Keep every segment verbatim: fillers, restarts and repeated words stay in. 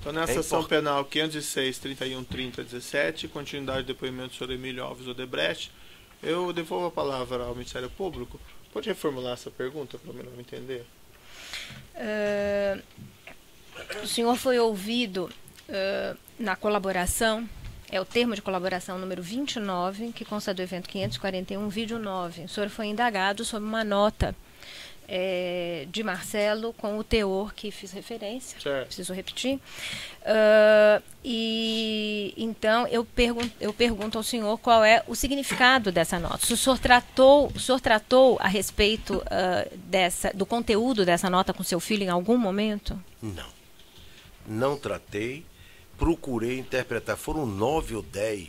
Então, nessa É ação import- penal quinhentos e seis, trinta e um, trinta, dezessete, continuidade do depoimento do senhor Emílio Alves Odebrecht, eu devolvo a palavra ao Ministério Público. Pode reformular essa pergunta para melhor entender? Uh, o senhor foi ouvido uh, na colaboração, é o termo de colaboração número vinte e nove, que consta do evento quinhentos e quarenta e um, vídeo nove. O senhor foi indagado sobre uma nota é, de Marcelo com o teor que fiz referência, Certo. preciso repetir. Uh, e então eu pergunto, eu pergunto ao senhor qual é o significado dessa nota. Se o senhor tratou, o senhor tratou a respeito uh, dessa, do conteúdo dessa nota com seu filho em algum momento? Não. Não tratei. Procurei interpretar. Foram nove ou dez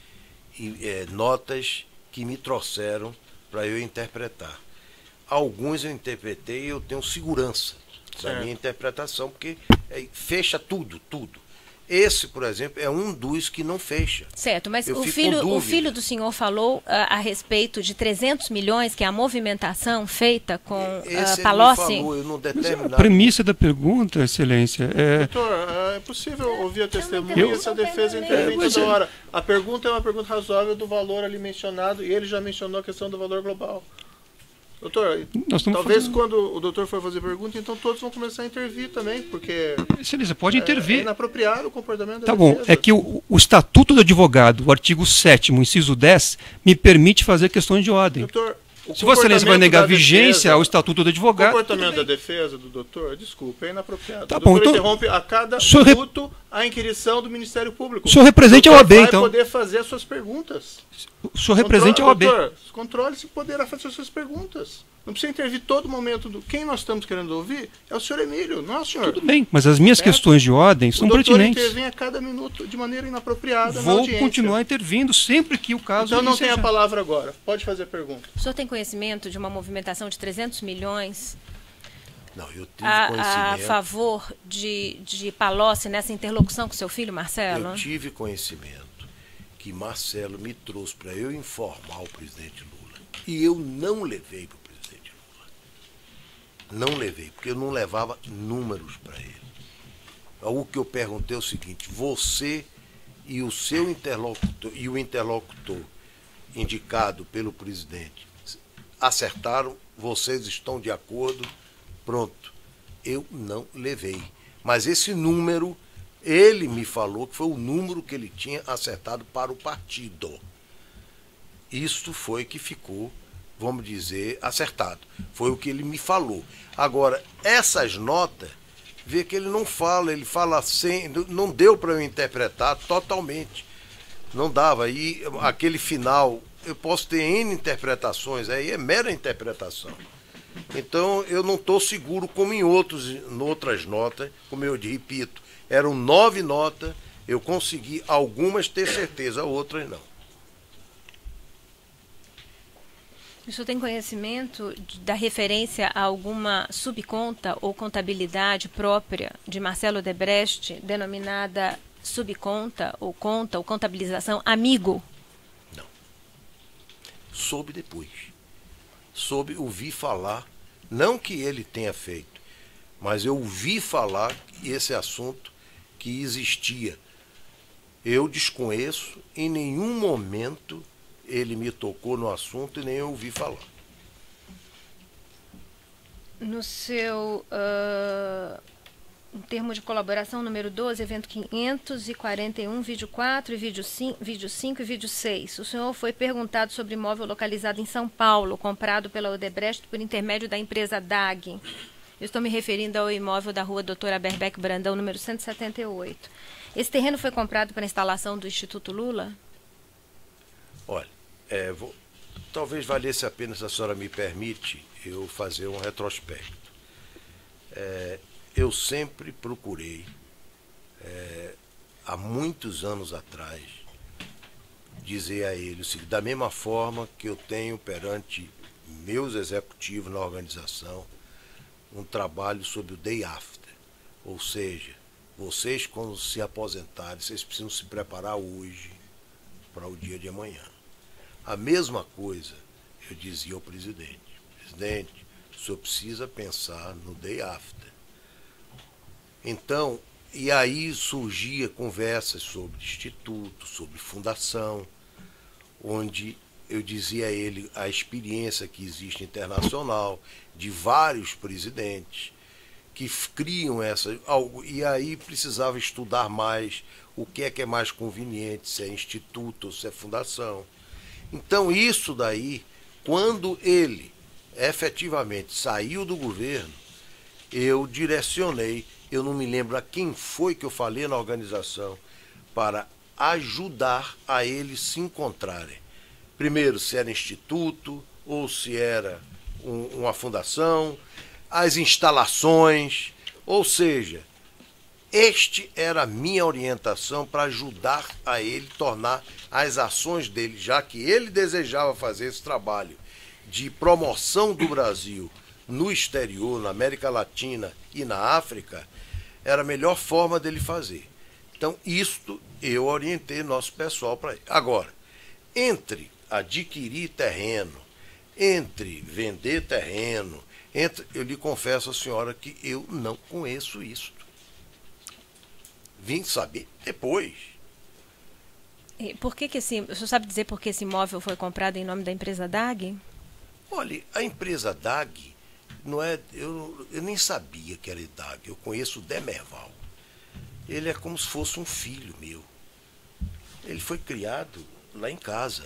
e, é, notas que me trouxeram para eu interpretar. Alguns eu interpretei e eu tenho segurança da Certo. minha interpretação, porque é, fecha tudo, tudo. Esse, por exemplo, é um dos que não fecha. Certo, mas Eu o fico filho, com o dúvida. filho do senhor falou uh, a respeito de trezentos milhões, que é a movimentação feita com Esse uh, ele Palocci. me falou, eu não Mas determinado. a premissa da pergunta, excelência, é... Doutor, é possível ouvir a testemunha Eu- e essa defesa eu- intervém mas toda eu- hora. A pergunta é uma pergunta razoável do valor ali mencionado e ele já mencionou a questão do valor global. Doutor, Nós estamos talvez fazendo- quando o doutor for fazer pergunta, então todos vão começar a intervir também, porque Excelência, pode é, é intervir. inapropriado o comportamento da Tá bom, defesa. é que o, o Estatuto do Advogado, o artigo sétimo, inciso dez, me permite fazer questões de ordem. Doutor, o Se Vossa Excelência vai comportamento negar da vigência defesa- ao Estatuto do O Advogado... comportamento da tudo bem. defesa do doutor, desculpa, é inapropriado. Tá o doutor bom, então- interrompe a cada senhor rep- minuto a inquirição do Ministério Público. O senhor represente a doutor O A B, vai então. poder fazer as suas perguntas. O senhor represente a O A B. Doutor, controle se poderá fazer as suas perguntas. Não precisa intervir todo momento. Do... Quem nós estamos querendo ouvir é o senhor Emílio, não é o senhor. Tudo bem, mas as minhas Certo. questões de ordem O são doutor pertinentes. intervém a cada minuto de maneira inapropriada na Vou audiência. continuar intervindo sempre que o caso Então não seja. tem a palavra agora. Pode fazer a pergunta. O senhor tem conhecimento de uma movimentação de trezentos milhões Não, eu tive a, a conhecimento. favor de, de Palocci nessa interlocução com seu filho, Marcelo? Eu tive conhecimento que Marcelo me trouxe para eu informar o presidente Lula. E eu não levei para o presidente Lula. Não levei, porque eu não levava números para ele. O que eu perguntei é o seguinte: você e o seu interlocutor e o interlocutor indicado pelo presidente acertaram? Vocês estão de acordo? Pronto. Eu não levei. Mas esse número, ele me falou que foi o número que ele tinha acertado para o partido. Isto foi que ficou, vamos dizer, acertado. Foi o que ele me falou. Agora, essas notas, vê que ele não fala, ele fala sem, não deu para eu interpretar totalmente. Não dava. E aquele final, eu posso ter N interpretações, aí é mera interpretação. Então, eu não estou seguro como em, outros, em outras notas, como eu repito, eram nove notas, eu consegui algumas ter certeza, outras não. O senhor tem conhecimento de- da referência a alguma subconta ou contabilidade própria de Marcelo Odebrecht, denominada subconta ou conta ou contabilização amigo? Soube depois. Soube, ouvi falar, não que ele tenha feito, mas eu ouvi falar esse assunto que existia. Eu desconheço, em nenhum momento ele me tocou no assunto e nem eu ouvi falar. No seu uh, um termo de colaboração número doze, evento quinhentos e quarenta e um, vídeo quatro, e vídeo cinco, vídeo cinco e vídeo seis. O senhor foi perguntado sobre imóvel localizado em São Paulo, comprado pela Odebrecht por intermédio da empresa D A G. Eu estou me referindo ao imóvel da rua Doutor Aberbeck Brandão, número cento e setenta e oito. Esse terreno foi comprado para a instalação do Instituto Lula? Olha, é, vou, talvez valesse a pena, se a senhora me permite, eu fazer um retrospecto. É, eu sempre procurei, é, há muitos anos atrás, dizer a ele o seguinte: da mesma forma que eu tenho perante meus executivos na organização um trabalho sobre o day after, ou seja, vocês quando se aposentarem, vocês precisam se preparar hoje para o dia de amanhã. A mesma coisa eu dizia ao presidente: presidente, o senhor precisa pensar no day after. Então, e aí surgia conversas sobre instituto, sobre fundação, onde eu dizia a ele a experiência que existe internacional de vários presidentes que criam essa algo, e aí precisava estudar mais o que é que é mais conveniente, se é instituto ou se é fundação. Então isso daí, quando ele efetivamente saiu do governo, eu direcionei, eu não me lembro a quem foi que eu falei na organização, para ajudar a eles se encontrarem. Primeiro, se era instituto ou se era um, uma fundação, as instalações, ou seja, este era a minha orientação para ajudar a ele tornar as ações dele, já que ele desejava fazer esse trabalho de promoção do Brasil no exterior, na América Latina e na África, era a melhor forma dele fazer. Então, isto eu orientei nosso pessoal para ele. Agora, entre adquirir terreno, entre vender terreno, entre, eu lhe confesso, a senhora, que eu não conheço isso. Vim saber depois. E por que que esse, o senhor sabe dizer por que esse imóvel foi comprado em nome da empresa D A G? Olha, a empresa D A G, não é, eu, eu nem sabia que era D A G, eu conheço o Demerval. Ele é como se fosse um filho meu. Ele foi criado lá em casa.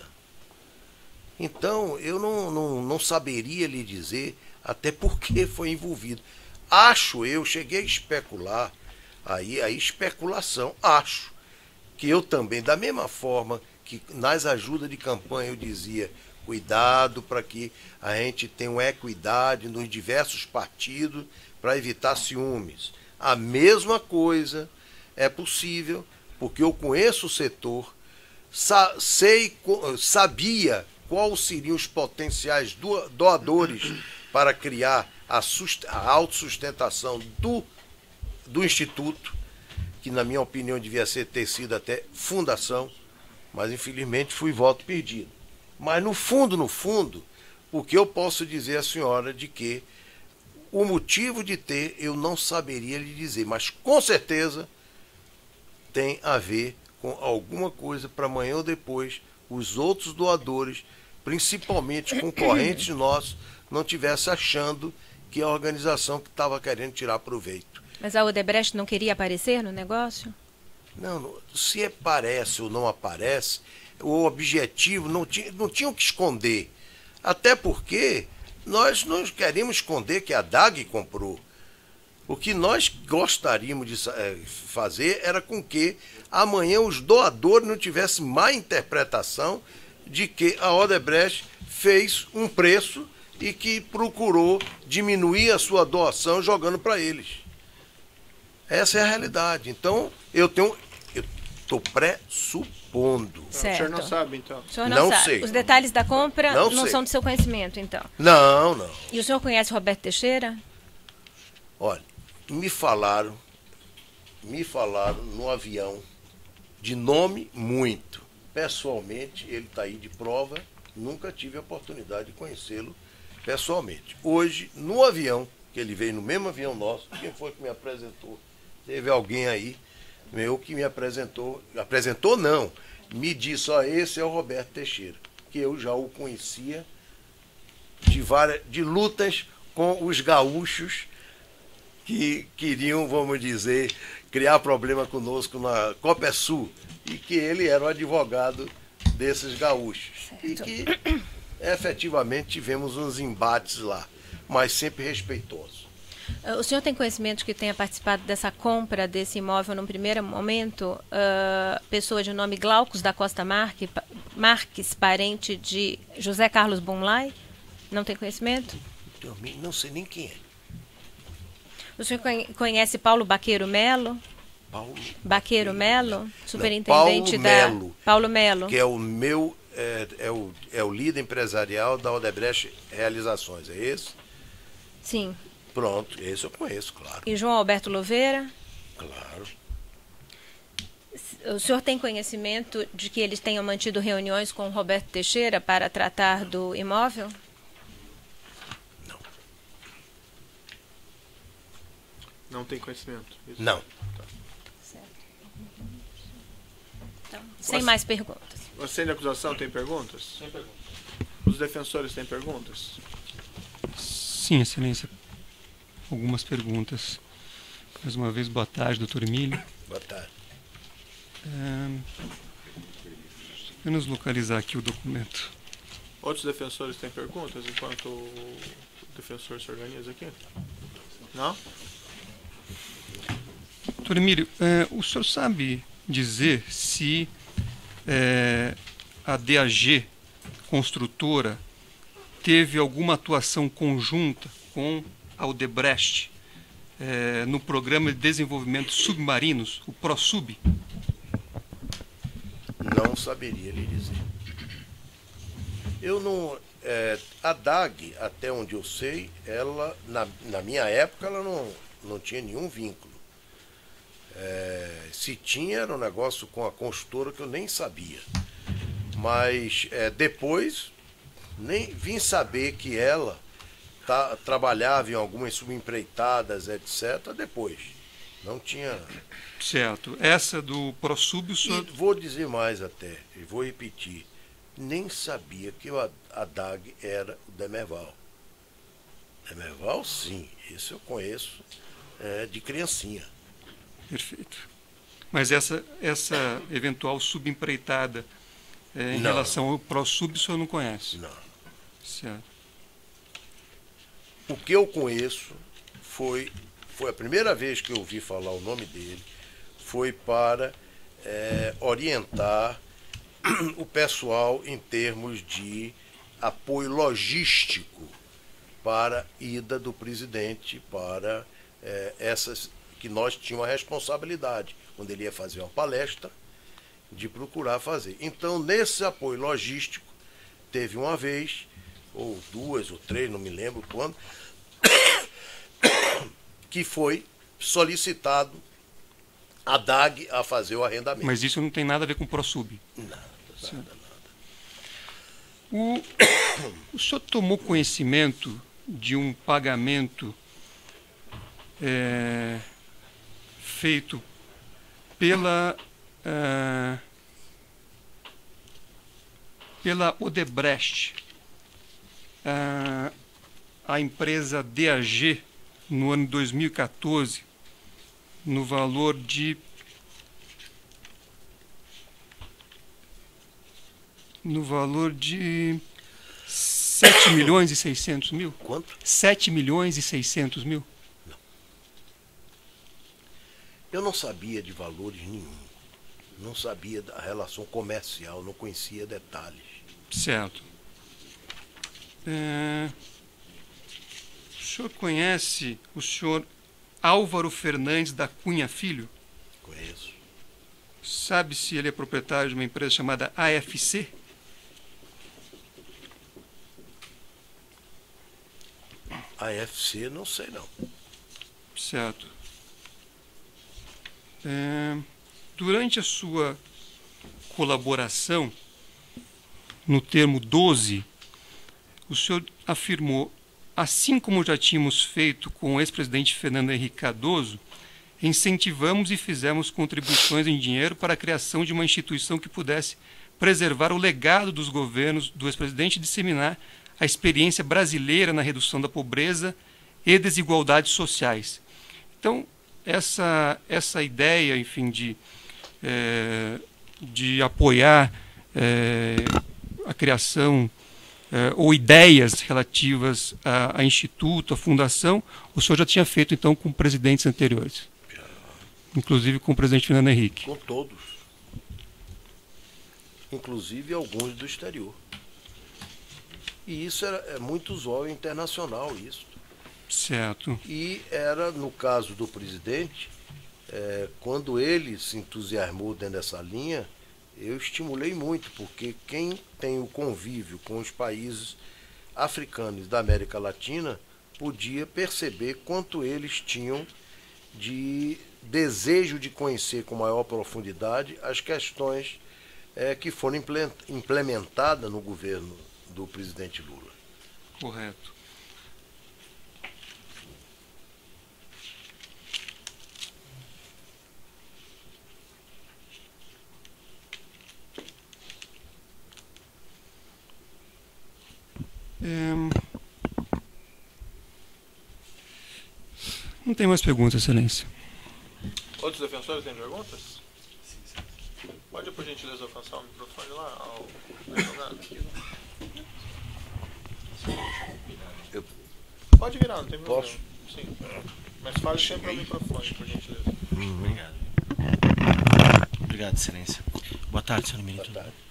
Então, eu não, não, não saberia lhe dizer até por que foi envolvido. Acho eu, cheguei a especular, aí a especulação, acho que eu também, da mesma forma que nas ajudas de campanha eu dizia, cuidado para que a gente tenha uma equidade nos diversos partidos para evitar ciúmes. A mesma coisa é possível, porque eu conheço o setor, sa sei, sabia quais seriam os potenciais doadores para criar a, a autossustentação do, do Instituto, que na minha opinião devia ser, ter sido até fundação, mas infelizmente fui voto perdido. Mas no fundo, no fundo, o que eu posso dizer à senhora de que o motivo de ter eu não saberia lhe dizer, mas com certeza tem a ver com alguma coisa para amanhã ou depois os outros doadores, principalmente concorrentes nossos, não tivessem achando que a organização que estava querendo tirar proveito. Mas a Odebrecht não queria aparecer no negócio? Não, se aparece ou não aparece, o objetivo não tinha, não tinha o que esconder. Até porque nós não queremos esconder que a D A G comprou. O que nós gostaríamos de fazer era com que amanhã os doadores não tivessem má interpretação de que a Odebrecht fez um preço e que procurou diminuir a sua doação jogando para eles. Essa é a realidade. Então, eu tenho, eu estou pressupondo. Certo. O senhor não sabe, então? O senhor não, Não sabe. sei. Os detalhes da compra Não não, sei. são do seu conhecimento, então. Não, não. E o senhor conhece Roberto Teixeira? Olha, me falaram, me falaram no avião, de nome muito. Pessoalmente, ele está aí de prova, nunca tive a oportunidade de conhecê-lo pessoalmente. Hoje, no avião, que ele veio no mesmo avião nosso, quem foi que me apresentou? Teve alguém aí, meu, que me apresentou, apresentou não, me disse, ó, esse é o Roberto Teixeira, que eu já o conhecia de, várias, de lutas com os gaúchos que queriam, vamos dizer, criar problema conosco na Copesul, e que ele era o advogado desses gaúchos. Certo. E que efetivamente tivemos uns embates lá, mas sempre respeitosos. O senhor tem conhecimento de que tenha participado dessa compra desse imóvel num primeiro momento, uh, pessoa de nome Glaucus da Costa Marques, Marques, parente de José Carlos Bunlai? Não tem conhecimento? Eu não sei nem quem é. O senhor conhece Paulo Baqueiro Melo? Paulo Baqueiro Melo, superintendente Paulo da... Melo, Paulo Melo. que é o meu, é, é, o, é o líder empresarial da Odebrecht Realizações, é esse? Sim. Pronto, esse eu conheço, claro. E João Alberto Louveira? Claro. O senhor tem conhecimento de que eles tenham mantido reuniões com o Roberto Teixeira para tratar do imóvel? Não. Não tem conhecimento? Isso. Não. Tá. Certo. Então, sem Você- mais perguntas. Você de acusação tem perguntas? Sem perguntas. Os defensores têm perguntas? Sim, Excelência. Algumas perguntas. Mais uma vez, boa tarde, doutor Emílio. Boa tarde. É... Vamos localizar aqui o documento. Outros defensores têm perguntas enquanto o defensor se organiza aqui? Não? Doutor Emílio, é, o senhor sabe dizer se é, a D A G construtora teve alguma atuação conjunta com a Odebrecht é, no programa de desenvolvimento de submarinos, o ProSub? Não saberia lhe dizer. Eu não. É, a D A G, até onde eu sei, ela, na, na minha época, ela não, não tinha nenhum vínculo. É, se tinha, era um negócio com a construtora que eu nem sabia. Mas é, depois, nem vim saber que ela tá, trabalhava em algumas subempreitadas, etcétera, depois. Não tinha. Certo. Essa do ProSub, o E senhor... vou dizer mais até, e vou repetir. Nem sabia que a, a D A G era o Demerval. Demerval, sim. Isso eu conheço é, de criancinha. Perfeito. Mas essa, essa eventual subempreitada é, em Não. relação ao ProSub, o senhor não conhece? Não. Certo. O que eu conheço foi, foi a primeira vez que eu ouvi falar o nome dele, foi para é, orientar o pessoal em termos de apoio logístico para a ida do presidente para é, essas que nós tínhamos a responsabilidade, quando ele ia fazer uma palestra, de procurar fazer. Então, nesse apoio logístico, teve uma vez, ou duas, ou três, não me lembro quando, que foi solicitado a D A G a fazer o arrendamento. Mas isso não tem nada a ver com o ProSub? Nada, nada, nada. O, o senhor tomou conhecimento de um pagamento é, feito pela, é, pela Odebrecht, é, a empresa D A G, no ano dois mil e quatorze, no valor de no valor de sete milhões e seiscentos mil? Quanto? sete milhões e seiscentos mil? Eu não sabia de valores nenhum. Não sabia da relação comercial, não conhecia detalhes. Certo. É, o senhor conhece o senhor Álvaro Fernandes da Cunha Filho? Conheço. Sabe se ele é proprietário de uma empresa chamada A F C? A F C, não sei não. Certo. É, durante a sua colaboração, no termo doze, o senhor afirmou, assim como já tínhamos feito com o ex-presidente Fernando Henrique Cardoso, incentivamos e fizemos contribuições em dinheiro para a criação de uma instituição que pudesse preservar o legado dos governos do ex-presidente e disseminar a experiência brasileira na redução da pobreza e desigualdades sociais. Então, essa, essa ideia, enfim, de, é, de apoiar é, a criação é, ou ideias relativas a, a instituto, a fundação, o senhor já tinha feito, então, com presidentes anteriores, inclusive com o presidente Fernando Henrique. Com todos. Inclusive alguns do exterior. E isso era, é muito usual internacional, isso. Certo. E era, no caso do presidente, é, quando ele se entusiasmou dentro dessa linha, eu estimulei muito, porque quem tem o convívio com os países africanos da América Latina podia perceber quanto eles tinham de desejo de conhecer com maior profundidade as questões é, que foram implementadas no governo do presidente Lula. Correto. É... Não tem mais perguntas, Excelência. Outros defensores têm perguntas? Pode, por gentileza, alcançar o microfone lá ao advogado? Eu Pode virar, não tem problema. posso? Sim. Mas fale sempre ao microfone, por gentileza. Obrigado. Obrigado, Excelência. Boa tarde, senhor Emílio. Boa tarde.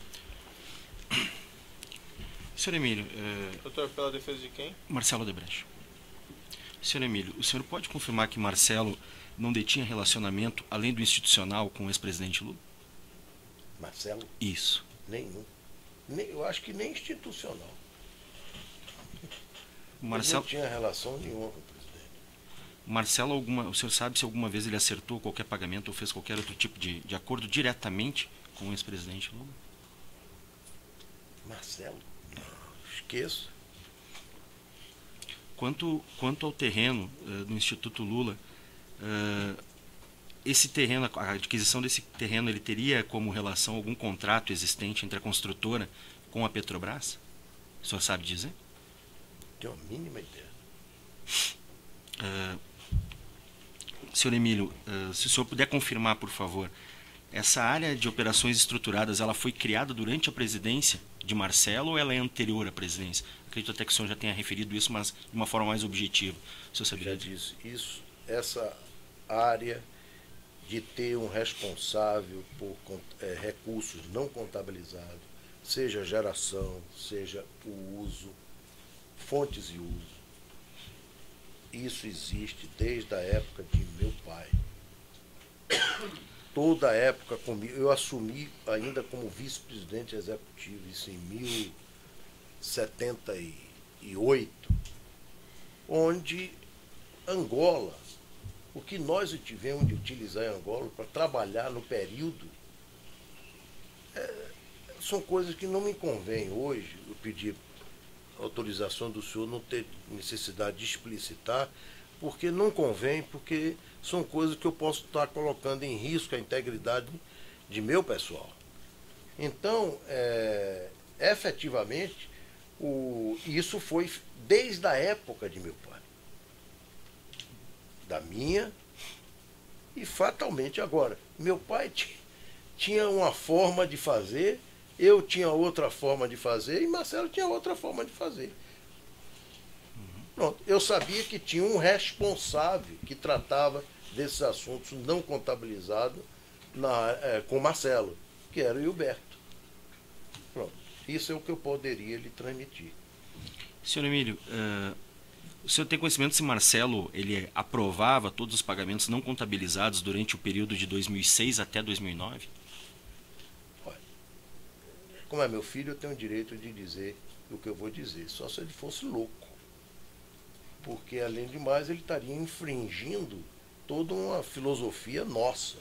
Senhor Emílio, eh, Doutor, pela defesa de quem? Marcelo Odebrecht. Senhor Emílio, o senhor pode confirmar que Marcelo não detinha relacionamento, além do institucional, com o ex-presidente Lula? Marcelo? Isso. Nenhum. Nem, eu acho que nem institucional. Marcelo, Ele não tinha relação nenhuma com o presidente. Marcelo alguma, o senhor sabe se alguma vez ele acertou qualquer pagamento ou fez qualquer outro tipo de, de acordo diretamente com o ex-presidente Lula? Marcelo? Não, esqueço. Quanto, quanto ao terreno uh, do Instituto Lula, uh, esse terreno, a adquisição desse terreno, ele teria como relação algum contrato existente entre a construtora com a Petrobras? O senhor sabe dizer? Tenho a mínima ideia. Uh, senhor Emílio, uh, se o senhor puder confirmar, por favor, essa área de operações estruturadas, ela foi criada durante a presidência de Marcelo ou ela é anterior à presidência? Acredito até que o senhor já tenha referido isso, mas de uma forma mais objetiva. O senhor saberia Já dizer? disse isso, essa área de ter um responsável por é, recursos não contabilizados, seja geração, seja o uso, fontes e uso. Isso existe desde a época de meu pai. Toda a época comigo, eu assumi ainda como vice-presidente executivo, isso em mil e setenta e oito, onde Angola, o que nós tivemos de utilizar em Angola para trabalhar no período, é, são coisas que não me convém hoje. Eu pedi autorização do senhor, não ter necessidade de explicitar, porque não convém, porque são coisas que eu posso estar colocando em risco a integridade de meu pessoal. Então, é, efetivamente, o, isso foi desde a época de meu pai, da minha, e fatalmente agora. Meu pai tinha uma forma de fazer, eu tinha outra forma de fazer e Marcelo tinha outra forma de fazer. Pronto, eu sabia que tinha um responsável que tratava desses assuntos não contabilizados na, é, com Marcelo, que era o Hilberto. Pronto, isso é o que eu poderia lhe transmitir. Senhor Emílio, uh, o senhor tem conhecimento se Marcelo ele aprovava todos os pagamentos não contabilizados durante o período de dois mil e seis até dois mil e nove? Olha, como é meu filho, eu tenho o direito de dizer o que eu vou dizer, só se ele fosse louco. Porque, além de mais, ele estaria infringindo toda uma filosofia nossa.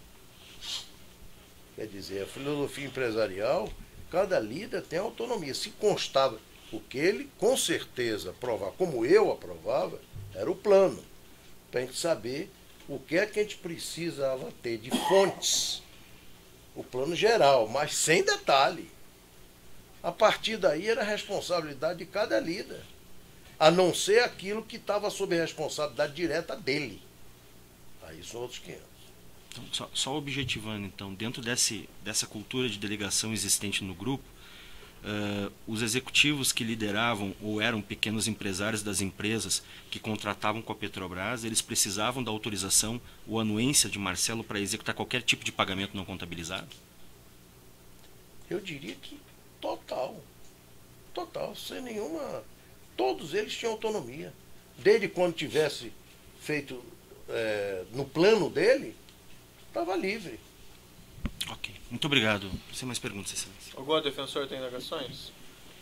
Quer dizer, a filosofia empresarial, cada líder tem autonomia. Se constava, o que ele, com certeza, aprovava, como eu aprovava, era o plano. Para a gente saber o que é que a gente precisava ter de fontes. O plano geral, mas sem detalhe. A partir daí era a responsabilidade de cada líder. A não ser aquilo que estava sob a responsabilidade direta dele. Aí são outros quinhentos. Então, só, só objetivando, então, dentro desse, dessa cultura de delegação existente no grupo, uh, os executivos que lideravam ou eram pequenos empresários das empresas que contratavam com a Petrobras, eles precisavam da autorização ou anuência de Marcelo para executar qualquer tipo de pagamento não contabilizado? Eu diria que total. Total, sem nenhuma... Todos eles tinham autonomia. Desde quando tivesse feito é, no plano dele, estava livre. Ok. Muito obrigado. Sem mais perguntas, Excelência. Algum defensor tem indagações?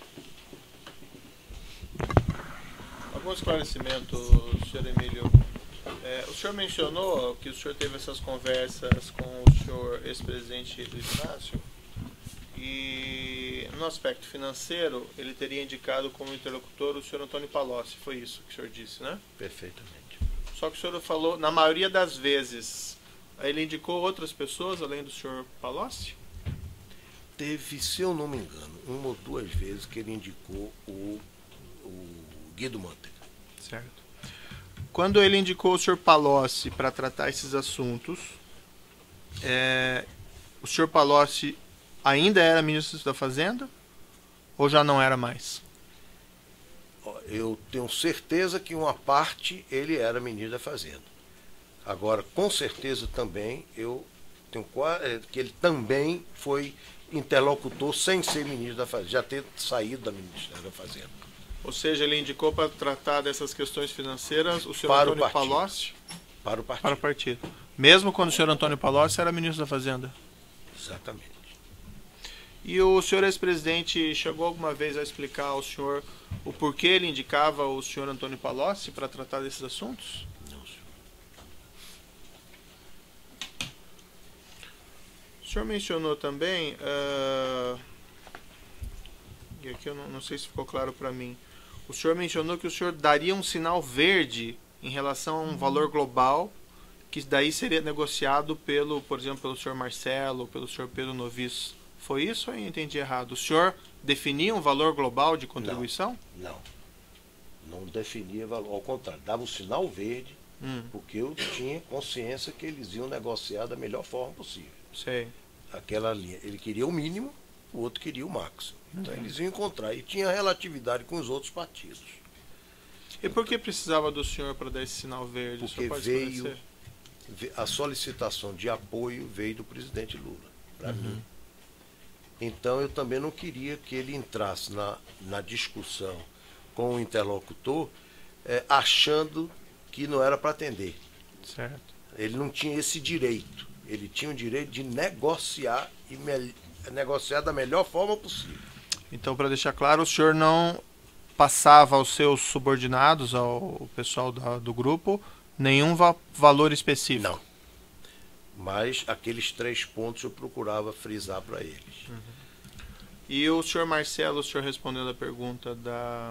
Algum esclarecimento, senhor Emílio? É, o senhor mencionou que o senhor teve essas conversas com o senhor ex-presidente Luiz Inácio. E no aspecto financeiro, ele teria indicado como interlocutor o senhor Antônio Palocci. Foi isso que o senhor disse, né? Perfeitamente. Só que o senhor falou, na maioria das vezes, ele indicou outras pessoas além do senhor Palocci? Teve, se eu não me engano, uma ou duas vezes que ele indicou o o Guido Mantega. Certo. Quando ele indicou o senhor Palocci para tratar esses assuntos, é, o senhor Palocci ainda era ministro da Fazenda ou já não era mais? Eu tenho certeza que uma parte ele era ministro da Fazenda. Agora, com certeza também, eu tenho que ele também foi interlocutor sem ser ministro da Fazenda, já ter saído da Ministério da Fazenda. Ou seja, ele indicou para tratar dessas questões financeiras o senhor Para o Antônio partido. Palocci? Para o partido. Para o partido. Mesmo quando o senhor Antônio Palocci era ministro da Fazenda? Exatamente. E o senhor ex-presidente chegou alguma vez a explicar ao senhor o porquê ele indicava o senhor Antônio Palocci para tratar desses assuntos? Não, senhor. O senhor mencionou também, uh, e aqui eu não, não sei se ficou claro para mim, o senhor mencionou que o senhor daria um sinal verde em relação a um valor global, que daí seria negociado pelo, por exemplo, pelo senhor Marcelo, pelo senhor Pedro Novis. Foi isso ou eu entendi errado? O senhor definia um valor global de contribuição? Não. Não definia valor. Ao contrário, dava um sinal verde, Hum, porque eu tinha consciência que eles iam negociar da melhor forma possível. sei. Aquela linha. Ele queria o mínimo, o outro queria o máximo. Então eles iam encontrar. E tinha relatividade com os outros partidos. E por que precisava do senhor para dar esse sinal verde? O Porque senhor pode veio, esclarecer? ve- a solicitação de apoio veio do presidente Lula, para mim. Então eu também não queria que ele entrasse na, na discussão com o interlocutor eh, achando que não era para atender. Certo. Ele não tinha esse direito. Ele tinha o direito de negociar e me- negociar da melhor forma possível. Então, para deixar claro, o senhor não passava aos seus subordinados, ao pessoal da- do grupo, nenhum va- valor específico? Não. Mas aqueles três pontos eu procurava frisar para eles. E o senhor Marcelo, o senhor respondendo a pergunta da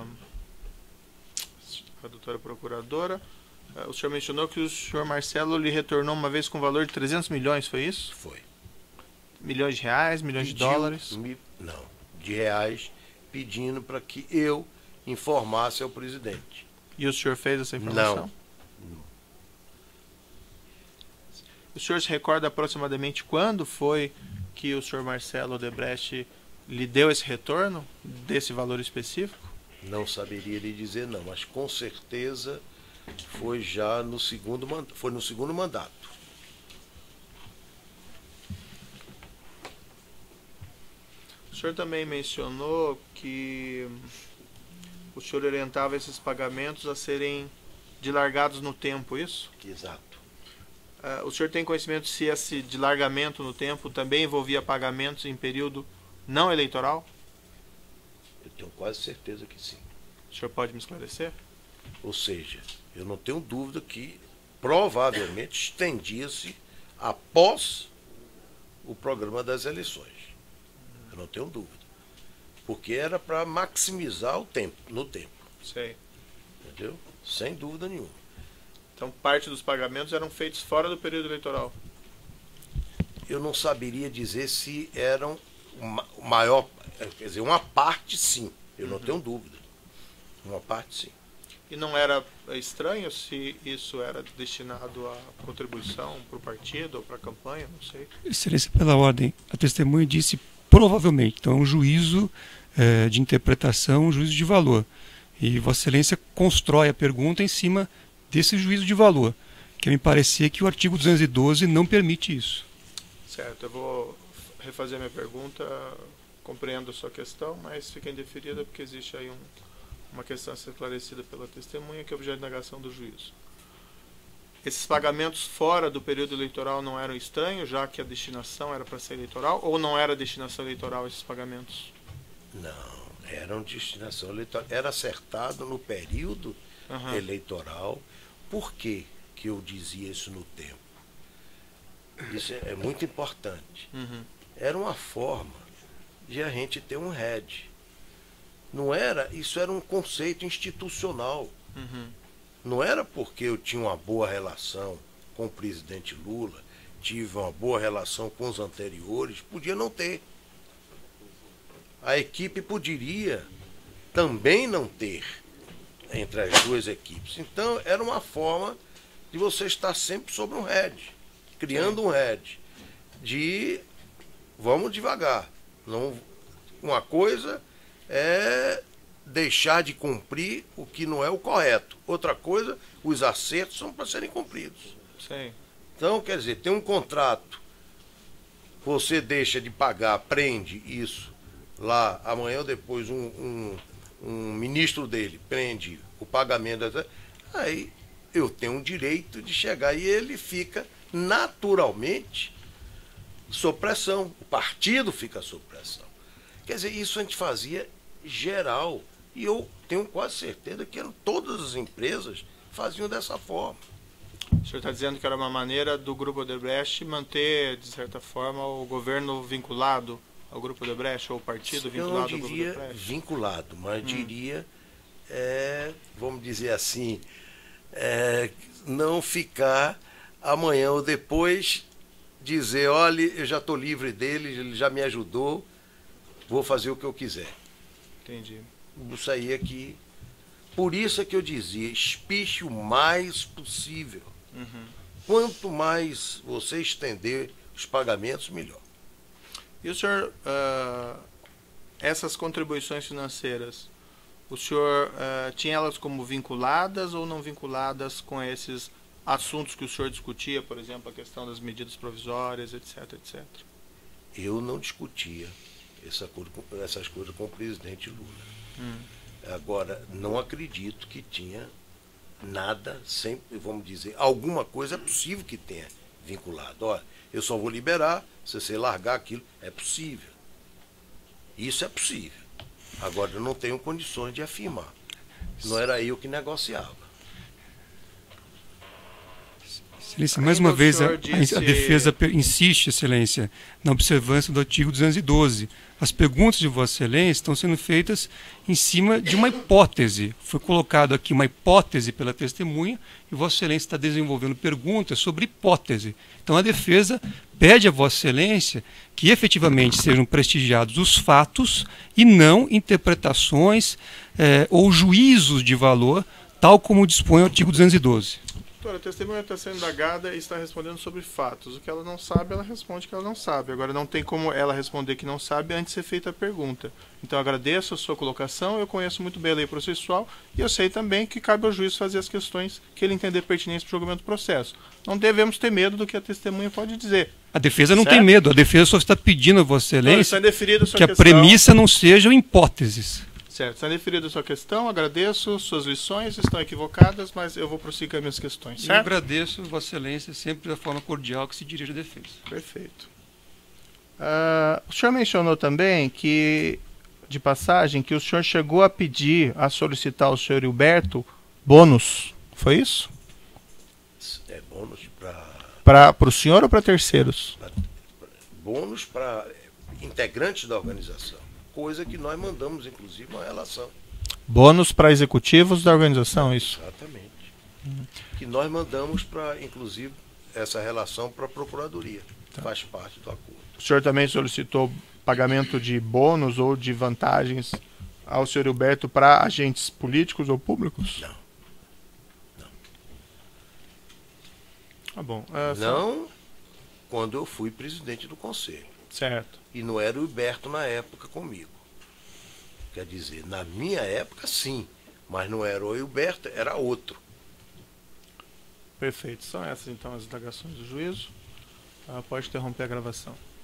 a doutora procuradora, eh, o senhor mencionou que o senhor Marcelo lhe retornou uma vez com valor de trezentos milhões, foi isso? Foi. Milhões de reais, milhões de Pediu dólares? mi- não, de reais, pedindo para que eu informasse ao presidente. E o senhor fez essa informação? Não. O senhor se recorda aproximadamente quando foi que o senhor Marcelo Odebrecht lhe deu esse retorno desse valor específico? Não saberia lhe dizer não, mas com certeza foi já no segundo, man- foi no segundo mandato. O senhor também mencionou que o senhor orientava esses pagamentos a serem dilargados no tempo, isso? Exato. Ah, o senhor tem conhecimento se esse dilargamento no tempo também envolvia pagamentos em período não eleitoral? Eu tenho quase certeza que sim. O senhor pode me esclarecer? Ou seja, eu não tenho dúvida que provavelmente estendia-se após o programa das eleições. Eu não tenho dúvida. Porque era para maximizar o tempo, no tempo. Sei. Entendeu? Sem dúvida nenhuma. Então parte dos pagamentos eram feitos fora do período eleitoral. Eu não saberia dizer se eram uma, o maior, quer dizer, uma parte sim, eu não tenho dúvida. Uma parte sim. E não era estranho se isso era destinado a contribuição para o partido ou para a campanha, não sei. Excelência, pela ordem, a testemunha disse provavelmente. Então é um juízo eh, de interpretação, um juízo de valor. E Vossa Excelência constrói a pergunta em cima desse juízo de valor, que me parecia que o artigo duzentos e doze não permite isso. Certo, eu vou refazer minha pergunta, compreendo a sua questão, mas fica indeferida porque existe aí um, uma questão a ser esclarecida pela testemunha, que é objeto de negação do juízo. Esses pagamentos fora do período eleitoral não eram estranhos, já que a destinação era para ser eleitoral, ou não era destinação eleitoral esses pagamentos? Não, eram destinação eleitoral. Era acertado no período Aham. eleitoral. Por que que eu dizia isso no tempo? Isso é, é muito importante. Uhum. Era uma forma de a gente ter um head. Não era, isso era um conceito institucional. Uhum. Não era porque eu tinha uma boa relação com o presidente Lula, tive uma boa relação com os anteriores, podia não ter. A equipe poderia também não ter. entre as duas equipes. Então, era uma forma de você estar sempre sobre um head, criando um head, de vamos devagar. Não, uma coisa é deixar de cumprir o que não é o correto. Outra coisa, os acertos são para serem cumpridos. Sim. Então, quer dizer, tem um contrato, você deixa de pagar, prende isso lá, amanhã ou depois um, um, um ministro dele prende o pagamento, aí eu tenho o direito de chegar e ele fica naturalmente sob pressão, o partido fica sob pressão. Quer dizer, isso a gente fazia geral, e eu tenho quase certeza que todas as empresas faziam dessa forma. O senhor está dizendo que era uma maneira do Grupo Odebrecht manter, de certa forma, o governo vinculado ao Grupo Odebrecht, ou o partido vinculado ao Eu não Grupo diria Odebrecht? vinculado, mas Hum. diria, é, vamos dizer assim, é, não ficar amanhã ou depois dizer, olha, eu já estou livre dele, ele já me ajudou, vou fazer o que eu quiser. Entendi. Isso aí é que... Por isso é que eu dizia, espiche o mais possível. Uhum. Quanto mais você estender os pagamentos, melhor. E o senhor, ah, essas contribuições financeiras, o senhor ah, tinha elas como vinculadas ou não vinculadas com esses assuntos que o senhor discutia, por exemplo, a questão das medidas provisórias, etc, etcétera? Eu não discutia essa coisa com- essas coisas com o presidente Lula. Hum. Agora, não acredito que tinha nada, sempre, vamos dizer, alguma coisa é possível que tenha vinculado. Olha, eu só vou liberar se você largar aquilo. É possível. Isso é possível. Agora, eu não tenho condições de afirmar. Não era eu que negociava. Excelência, mais Ainda uma o vez a, senhor a- disse- a defesa per- insiste, Excelência, na observância do artigo duzentos e doze. As perguntas de Vossa Excelência estão sendo feitas em cima de uma hipótese. Foi colocado aqui uma hipótese pela testemunha e Vossa Excelência está desenvolvendo perguntas sobre hipótese. Então a defesa pede a Vossa Excelência que efetivamente sejam prestigiados os fatos e não interpretações eh, ou juízos de valor, tal como dispõe o artigo duzentos e doze. Doutora, a testemunha está sendo indagada e está respondendo sobre fatos. O que ela não sabe, ela responde que ela não sabe. Agora, não tem como ela responder que não sabe antes de ser feita a pergunta. Então, eu agradeço a sua colocação, eu conheço muito bem a lei processual e eu sei também que cabe ao juiz fazer as questões que ele entender pertinentes para o julgamento do processo. Não devemos ter medo do que a testemunha pode dizer. A defesa não Certo? tem medo, a defesa só está pedindo a Vossa Então, Excelência está indeferida a sua que a questão. premissa não sejam hipóteses. Certo, está indeferida a sua questão, agradeço, suas lições estão equivocadas, mas eu vou prosseguir com as minhas questões, E eu certo? agradeço Vossa Excelência sempre da forma cordial que se dirige à defesa. Perfeito. Ah, o senhor mencionou também que, de passagem, que o senhor chegou a pedir, a solicitar ao senhor Hilberto bônus. Foi isso? É bônus Para para o senhor ou para terceiros? bônus para integrantes da organização. Coisa que nós mandamos, inclusive, uma relação. Bônus para executivos da organização, isso? Exatamente. Que nós mandamos para, inclusive, essa relação para a Procuradoria. Faz parte do acordo. O senhor também solicitou pagamento de bônus ou de vantagens ao senhor Hilberto para agentes políticos ou públicos? Não. Tá bom. Ah, só- Não quando eu fui presidente do Conselho. Certo. E não era o Hilberto na época comigo. Quer dizer, na minha época, sim. Mas não era o Hilberto, era outro. Perfeito. São essas, então, as indagações do juízo. Ah, pode interromper a gravação.